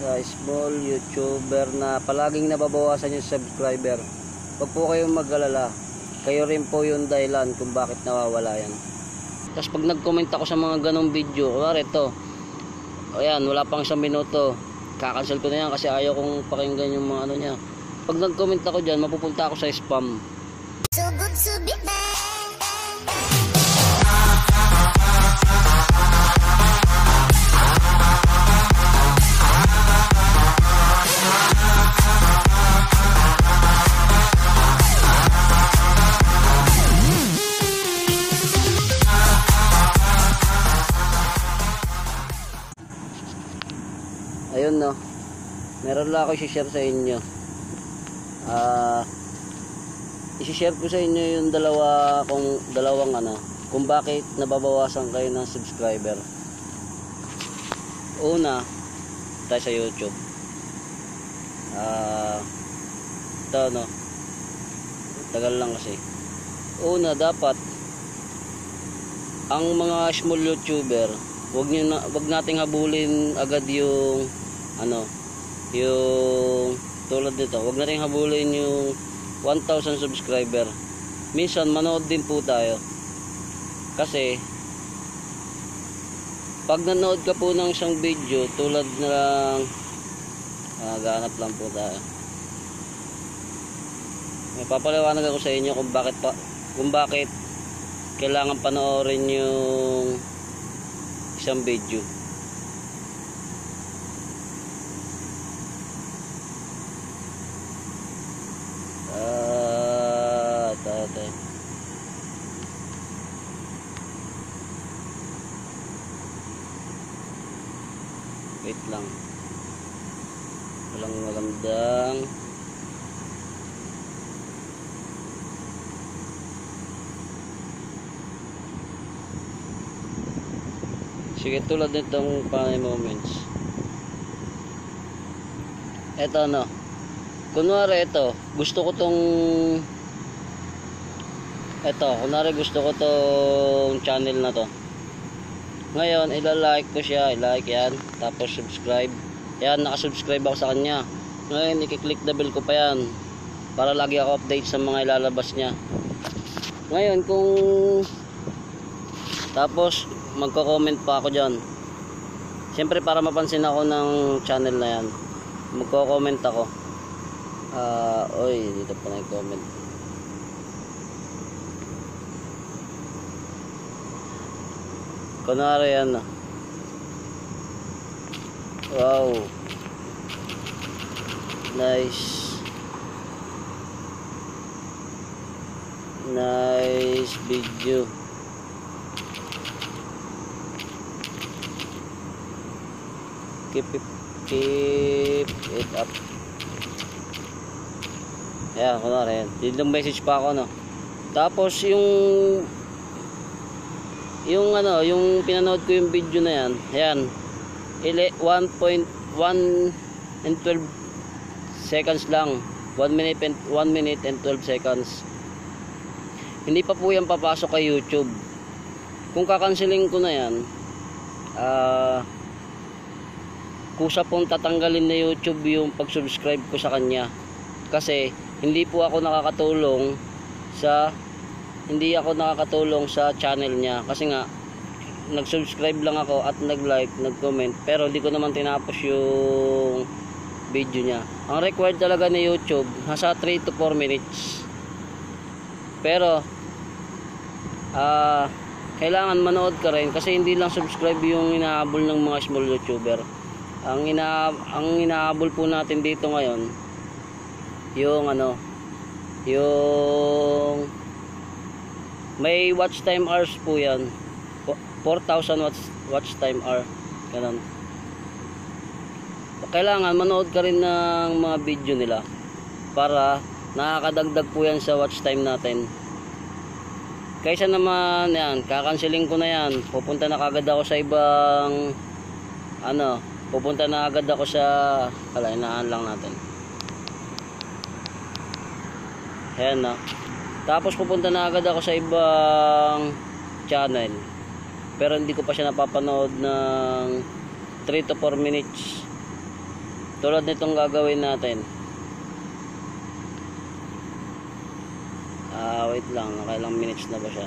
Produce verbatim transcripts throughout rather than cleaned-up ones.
sa small YouTuber na palaging nababawasan yung subscriber, wag po kayong mag-alala. Kayo rin po yung dahilan kung bakit nawawala yan. Tapos pag nag-comment ako sa mga ganong video, kunwari ito, ayan, wala pang isang minuto, kakancel ko na yan kasi ayaw kong pakinggan yung mga ano niya. Pag nag-comment ako dyan, mapupunta ako sa spam. So good to be back. Ayun no, meron lang ako i-share sa inyo. Ah, uh, i-share ko sa inyo yung dalawa kung dalawang ano, kung bakit nababawasan kayo ng subscriber. Una, tayo sa YouTube. Ah, uh, ito no, tagal lang kasi. Una, dapat ang mga small YouTuber, wag niyo na, wag nating habulin agad yung ano, yung tulad nito, wag nating habulin yung one thousand subscriber. Minsan manood din po tayo. Kasi pag nanood ka po ng isang video, tulad ng ah, ganap lang po tayo. May papaliwanag ako sa inyo kung bakit pa, kung bakit kailangan panoorin yung isang video. Ah, tate. Wait lang. Walang magandang sige, tulad nitong funny moments. Eto no, kunwari ito, gusto ko tong eto, kunwari gusto ko tong channel na to. Ngayon, ila-like ko siya, i-like yan, tapos subscribe. Yan, nakasubscribe ako sa kanya. Ngayon, i-click the bell ko pa yan para lagi ako update sa mga ilalabas niya. Ngayon, kung tapos magko-comment pa ako dyan, siyempre para mapansin ako ng channel na yan, magko-comment ako. Ah, uh, oy, dito pa nag-comment. Kunwari yan na, wow, nice, nice video. Keep it, keep it up. Ayan, kunwari yan. Dito message pa ako, no. Tapos yung yung ano, yung pinanood ko yung video na yan. Ayan, one point one and twelve seconds lang. one minute and one minute and twelve seconds. Hindi pa po yan papasok kay YouTube. Kung kakanceling ko na yan, ah uh, kusa pong tatanggalin na YouTube yung pag-subscribe ko sa kanya. Kasi hindi po ako nakakatulong sa hindi ako nakakatulong sa channel niya. Kasi nga nag-subscribe lang ako at nag-like, nag-comment, pero hindi ko naman tinapos yung video niya. Ang required talaga ni YouTube nasa three to four minutes. Pero ah uh, kailangan manood ka rin kasi hindi lang subscribe yung inahabol ng mga small YouTuber. Ang ina ang inaabol po natin dito ngayon yung ano, yung may watch time hours po yan, four thousand watch, watch time hour, ganun. Kailangan manood ka rin ng mga video nila para nakakadagdag po yan sa watch time natin. Kaysa naman yan, kakanceling ko na yan, pupunta na kagad ako sa ibang ano, pupunta na agad ako sa kalainaan lang natin. Ayan na. Tapos pupunta na agad ako sa ibang channel. Pero hindi ko pa siya napapanood ng three to four minutes. Tulad nitong gagawin natin. Ah, wait lang, nakailang minutes na ba siya?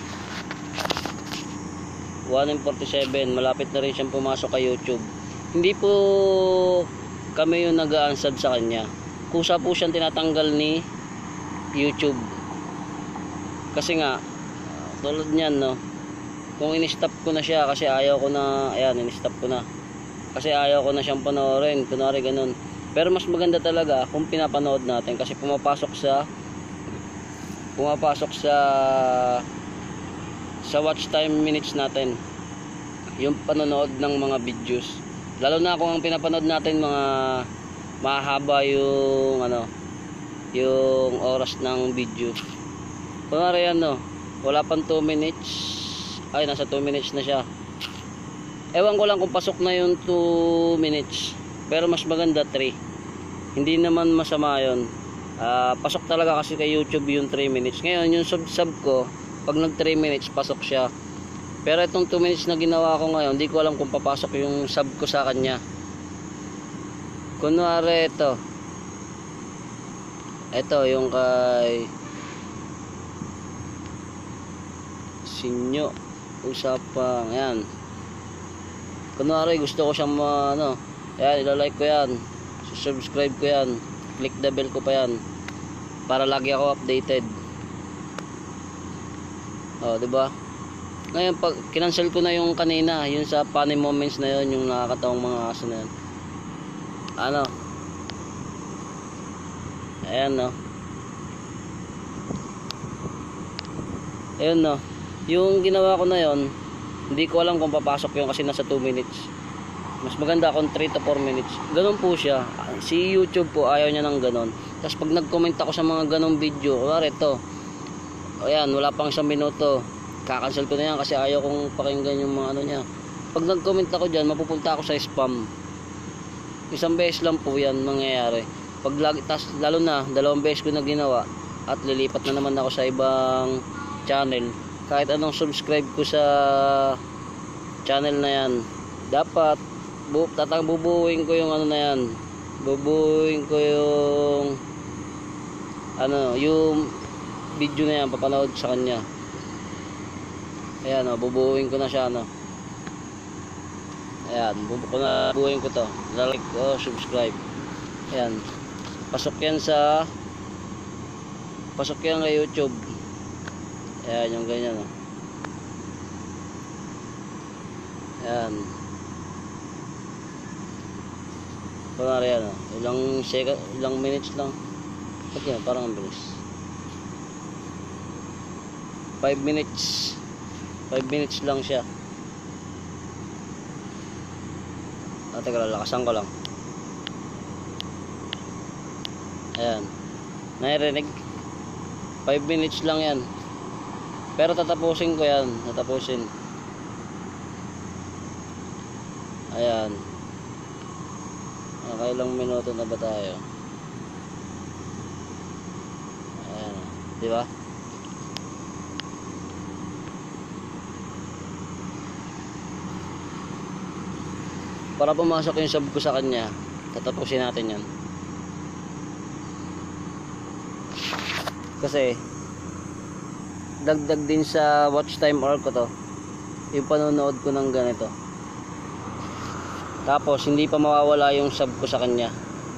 one forty-seven, malapit na rin siyang pumasok kay YouTube. Hindi po kami yung nag-aansad sa kanya. Kusa po siyang tinatanggal ni YouTube. Kasi nga, tulad niyan, no, kung in-stop ko na siya kasi ayaw ko na, ayan, in-stop ko na. Kasi ayaw ko na siyang panoorin, kunwari ganun. Pero mas maganda talaga kung pinapanood natin kasi pumapasok sa pumapasok sa sa watch time minutes natin yung panonood ng mga videos, lalo na kung ang pinapanood natin mga mahaba yung ano yung oras ng video. Kunwari yan, no, wala pang two minutes, ay nasa two minutes na siya. Ewan ko lang kung pasok na yung two minutes, pero mas maganda three. Hindi naman masama yun. Uh, pasok talaga kasi kay YouTube yung three minutes. Ngayon yung sub sub ko, pag nag three minutes pasok siya. Pero itong two minutes na ginawa ko ngayon, hindi ko alam kung papasok yung sub ko sa kanya. Kunwari ito, ito yung kay Sinyo Usapang, ayan. Kunwari gusto ko siyang ma, ano, ayan, ilalike ko yan, subscribe ko yan, click the bell ko pa yan para lagi ako updated. Oh, di ba? Ngayon pag kinancel ko na yung kanina, yung sa funny moments na yun, yung nakakatawang mga aso na yun. Ano? Ayan, no. Ayun, no. Yung ginawa ko na yun, hindi ko alam kung papasok yun kasi nasa two minutes. Mas maganda kung three to four minutes. Ganun po siya. Si YouTube po ayaw niya ng ganun. Tapos pag nag-comment ako sa mga ganung video, kunwari ito, ayan, wala pang isang minuto, kakancel ko na yan kasi ayaw kong pakinggan yung mga ano niya. Pag nag-comment ako dyan, mapupunta ako sa spam. Isang beses lang po yan mangyayari. Pag lagi, tas, lalo na, dalawang beses ko na ginawa at lilipat na naman ako sa ibang channel. Kahit anong subscribe ko sa channel na yan, dapat bu tatang bubuuin ko yung ano na yan. Bubuuin ko yung ano, yung video na yan, papanood sa kanya. Ayan, o, bubuuin ko na siya, no. Ayan, bubu ko na, bubuuin ko to. Like ko, subscribe. Ayan, pasok yan sa pasok yan kay YouTube. Ayan, yung ganyan, no. Ayan. Kunwari yan, no. Ilang second, ilang minutes lang. Ba't yan, parang ang bilis. five minutes. five minutes lang siya. Ah, teka lang, lakasan ko lang. Ayan. Naririnig? five minutes lang yan. Pero tatapusin ko yan. Tatapusin. Ayan. Nakailang minuto na ba tayo? Ayan. Diba? Para pumasok yung sub ko sa kanya, tatapusin natin yan. Kasi dagdag din sa watch time hour ko to, yung panonood ko ng ganito. Tapos hindi pa mawawala yung sub ko sa kanya.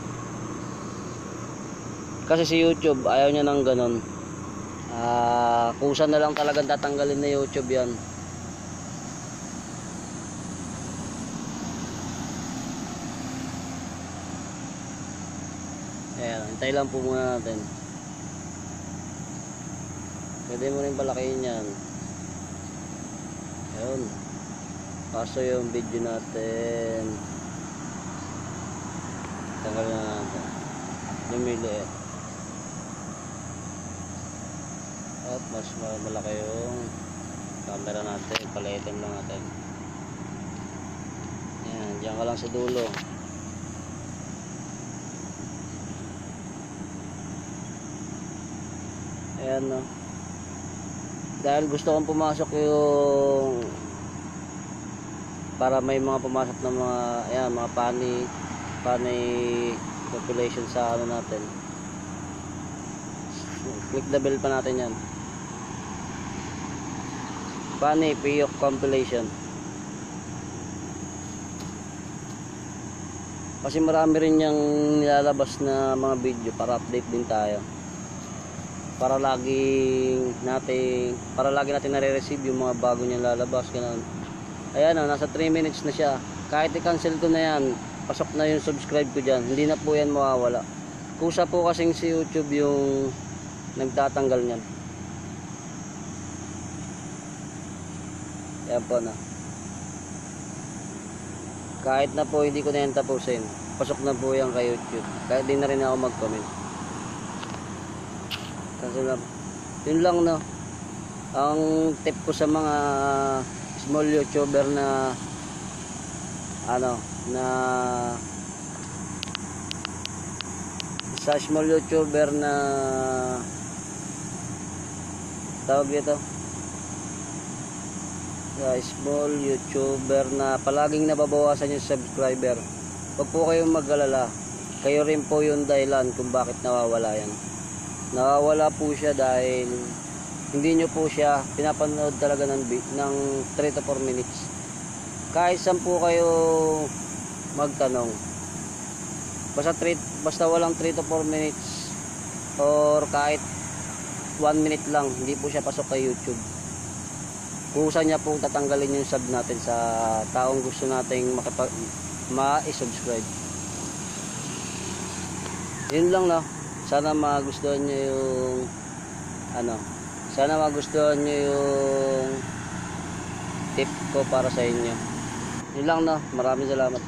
Kasi si YouTube ayaw niya ng ganon. Ah, kusa na lang talagang tatanggalin na YouTube yan. Ayan, hintay lang po muna natin. Pwede mo rin palakihin yan. Ayun. Kaso yung video natin, tanggal na natin. Lumiliit. At mas malaki yung camera natin. Paliitin lang natin. Ayan, diyan ka lang sa dulo. Ayan, no. Dahil gusto kong pumasok yung para may mga pumasok na mga, ayan, mga funny funny compilation sa ano natin. Click the bell pa natin yan. Funny Piyok compilation. Kasi marami rin yung nilalabas na mga video para update din tayo. Para laging natin para lagi natin nare-receive yung mga bago niyang lalabas, ganun. Ayan, oh, nasa three minutes na siya. Kahit i-cancel ko na yan, pasok na yung subscribe ko dyan, hindi na po yan mawawala. Kusa po kasing si YouTube yung nagtatanggal niyan. Ayan po na. Kahit na po hindi ko na yan tapusin, pasok na po yan kay YouTube. Kahit di na rin ako mag-comment. Kasi lang, yun lang, no. Ang tip ko sa mga small YouTuber na ano, na sa small YouTuber na tawag dito, sa small YouTuber na palaging nababawasan yung subscriber, huwag po kayong mag-alala. Kayo rin po yung dahilan kung bakit nawawala yan. Nawawala po siya dahil hindi nyo po siya pinapanood talaga ng, ng three to four minutes. Kahit saan po kayo magtanong, basta, three, basta walang three to four minutes or kahit one minute lang, hindi po siya pasok kay YouTube. Kusa niya po tatanggalin yung sub natin sa taong gusto nating ma-subscribe. Yun lang, no. Sana magustuhan nyo yung ano, sana magustuhan nyo yung tip ko para sa inyo. Yun lang, no. Maraming salamat.